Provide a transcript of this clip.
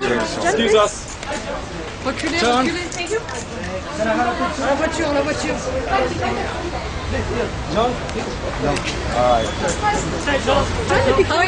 Excuse us. Reculez, John. reculez. La voiture, la voiture. John? No. All right. John,